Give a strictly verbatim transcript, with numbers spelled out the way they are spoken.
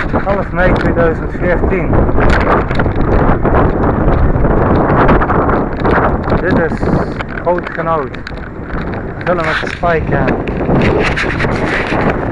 half mei tweeduizend veertien. Dit is Groot Genoud. Film met de Spycam.